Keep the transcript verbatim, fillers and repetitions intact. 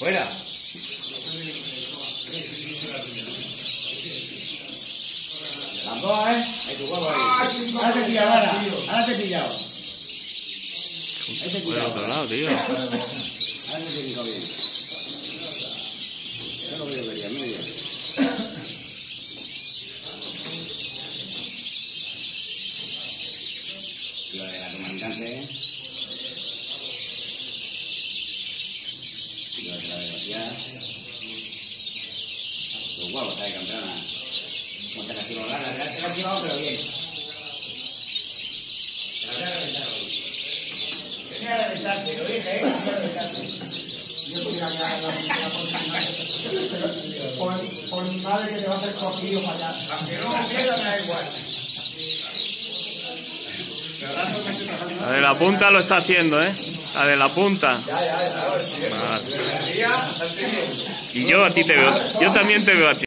Fuera. Las dos, ¿eh? Ahí tu huevo ahí. Ahora te he pillado, ahora. Ahora te he pillado. Ahí te he pillado. Por otro lado, tío. Ahora te he pillado bien. Yo lo que yo quería, muy bien. Lo de la comandante, ¿eh? Lo de la velocidad. Los huevos, ¿sabes, campeona? No te la quiero larga, te la he activado, pero bien. Te la voy a reventar hoy. Tenía que reventarte, lo dije, ¿eh? Tenía que reventarte. Yo podría quedar en la piscina por, por mi madre que te va a hacer cogido para allá. Aunque no me pierda, me da igual. La de la punta lo está haciendo, ¿eh? La de la punta. Ya, ya, ya. Y yo a ti te veo. Yo también te veo a ti.